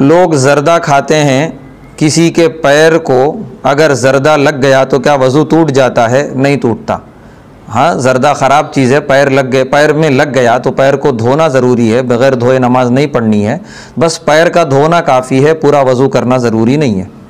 लोग ज़र्दा खाते हैं, किसी के पैर को अगर ज़र्दा लग गया तो क्या वज़ू टूट जाता है? नहीं टूटता। हाँ, ज़र्दा ख़राब चीज़ है, पैर लग गए, पैर में लग गया तो पैर को धोना ज़रूरी है, बग़ैर धोए नमाज नहीं पढ़नी है। बस पैर का धोना काफ़ी है, पूरा वज़ू करना ज़रूरी नहीं है।